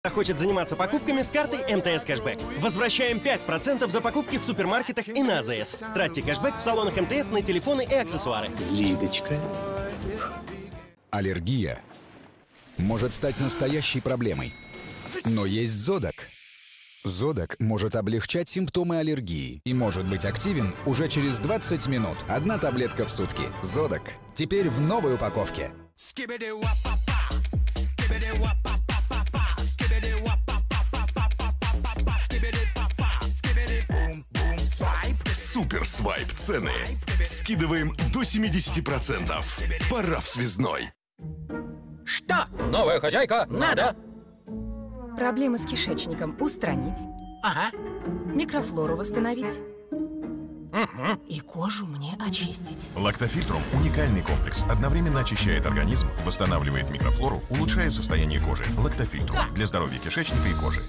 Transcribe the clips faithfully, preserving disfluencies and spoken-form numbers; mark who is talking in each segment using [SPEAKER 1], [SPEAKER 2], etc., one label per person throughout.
[SPEAKER 1] Хочет заниматься покупками с картой эм тэ эс Кэшбэк. Возвращаем пять процентов за покупки в супермаркетах и на а зэ эс. Тратьте кэшбэк в салонах эм тэ эс на телефоны и аксессуары.
[SPEAKER 2] Лидочка.
[SPEAKER 3] Аллергия может стать настоящей проблемой. Но есть Зодак. Зодак может облегчать симптомы аллергии и может быть активен уже через двадцать минут. Одна таблетка в сутки. Зодак. Теперь в новой упаковке.
[SPEAKER 4] Супер свайп цены. Скидываем до семидесяти процентов. Пора в связной.
[SPEAKER 5] Что? Новая хозяйка? Надо!
[SPEAKER 6] Проблемы с кишечником устранить.
[SPEAKER 5] Ага.
[SPEAKER 6] Микрофлору восстановить.
[SPEAKER 5] Угу.
[SPEAKER 6] И кожу мне очистить.
[SPEAKER 4] Лактофильтрум – уникальный комплекс. Одновременно очищает организм, восстанавливает микрофлору, улучшая состояние кожи. Лактофильтрум – для здоровья кишечника и кожи.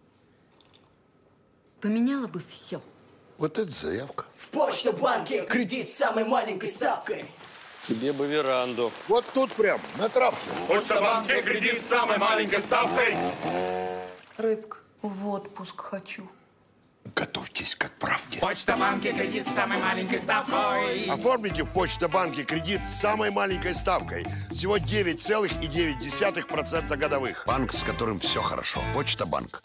[SPEAKER 6] Поменяла бы все.
[SPEAKER 2] Вот это заявка.
[SPEAKER 7] В Почта-банке кредит с самой маленькой ставкой.
[SPEAKER 8] Тебе бы веранду.
[SPEAKER 2] Вот тут прям, на травке.
[SPEAKER 4] В Почта-банке кредит с самой маленькой ставкой.
[SPEAKER 6] Рыбка, в отпуск хочу.
[SPEAKER 2] Готовьтесь к отправке.
[SPEAKER 9] В Почта-банке кредит с самой маленькой ставкой.
[SPEAKER 10] Оформите в Почта-банке кредит с самой маленькой ставкой. Всего девять целых девять десятых процента годовых.
[SPEAKER 2] Банк, с которым все хорошо. Почта-банк.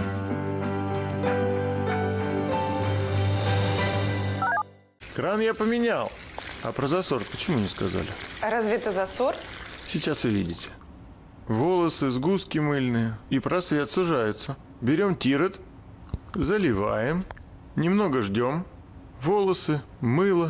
[SPEAKER 11] Кран я поменял. А про засор почему не сказали?
[SPEAKER 6] А разве это засор?
[SPEAKER 11] Сейчас увидите. Волосы, сгустки мыльные и просвет сужаются. Берем тирет, заливаем, немного ждем. Волосы, мыло.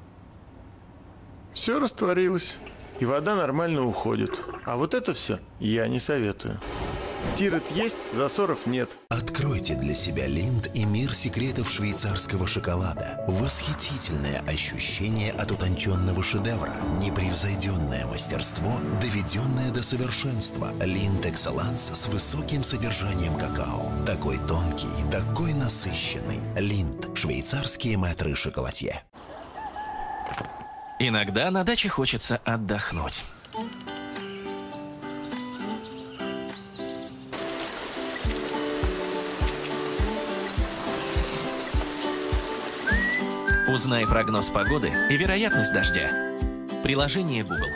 [SPEAKER 11] Все растворилось. И вода нормально уходит. А вот это все я не советую. Тирет есть, засоров нет.
[SPEAKER 12] Откройте для себя Линд и мир секретов швейцарского шоколада. Восхитительное ощущение от утонченного шедевра. Непревзойденное мастерство, доведенное до совершенства. Линд Экселанс с высоким содержанием какао. Такой тонкий, такой насыщенный. Линд. Швейцарские мэтры шоколадье.
[SPEAKER 5] Иногда на даче хочется отдохнуть. Узнай прогноз погоды и вероятность дождя. Приложение Google.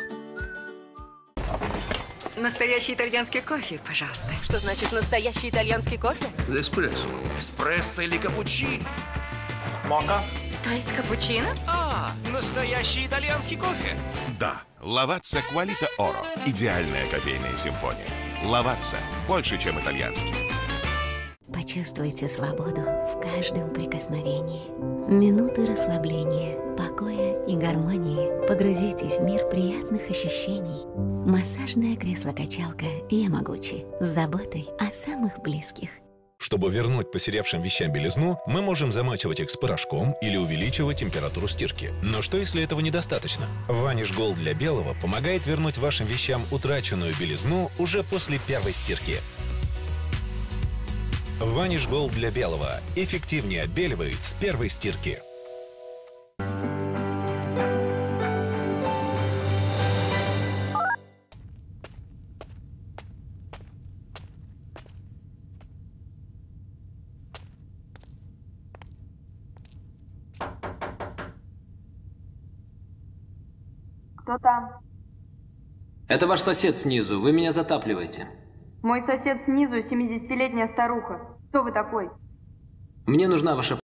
[SPEAKER 6] Настоящий итальянский кофе, пожалуйста.
[SPEAKER 13] Что значит настоящий итальянский кофе?
[SPEAKER 2] Эспрессо.
[SPEAKER 5] Эспрессо или капучино? Мока.
[SPEAKER 13] То есть капучино?
[SPEAKER 5] А, настоящий итальянский кофе.
[SPEAKER 4] Да, Лаватса Квалита Оро. Идеальная кофейная симфония. Лаватса больше, чем итальянский.
[SPEAKER 14] Почувствуйте свободу в каждом прикосновении. Минуты расслабления, покоя и гармонии. Погрузитесь в мир приятных ощущений. Массажное кресло-качалка Ямагучи. С заботой о самых близких.
[SPEAKER 15] Чтобы вернуть посеревшим вещам белизну, мы можем замачивать их с порошком или увеличивать температуру стирки. Но что, если этого недостаточно? Vanish Gold для белого помогает вернуть вашим вещам утраченную белизну уже после первой стирки. Vanish Gold для белого эффективнее отбеливает с первой стирки.
[SPEAKER 16] Кто там?
[SPEAKER 8] Это ваш сосед снизу, вы меня затапливаете.
[SPEAKER 16] Мой сосед снизу семидесятилетняя старуха. Кто вы такой?
[SPEAKER 8] Мне нужна ваша